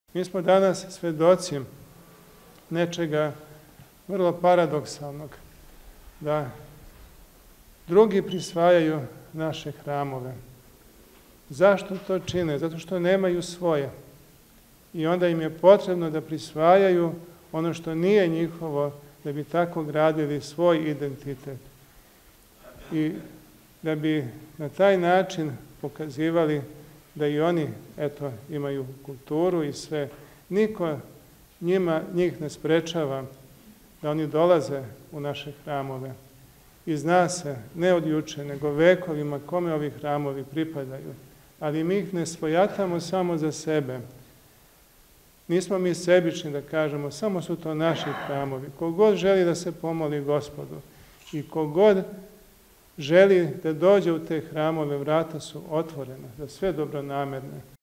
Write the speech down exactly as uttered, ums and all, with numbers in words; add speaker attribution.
Speaker 1: Mi smo danas svedoci nečega vrlo paradoksalnog, da drugi prisvajaju naše hramove. Zašto to čine? Zato što nemaju svoje. I onda im je potrebno da prisvajaju ono što nije njihovo, da bi tako gradili svoj identitet. I da bi na taj način pokazivali da i oni, eto, imaju kulturu i sve. Niko njima, njih ne sprečava da oni dolaze u naše hramove. I zna se, ne od juče, nego vekovima kome ovi hramovi pripadaju. Ali mi ih ne svojatamo samo za sebe. Nismo mi sebični da kažemo, samo su to naši hramovi. Kogod želi da se pomoli Gospodu i kogod želi da dođe u te hramove, vrata su otvorena za sve dobronamerne.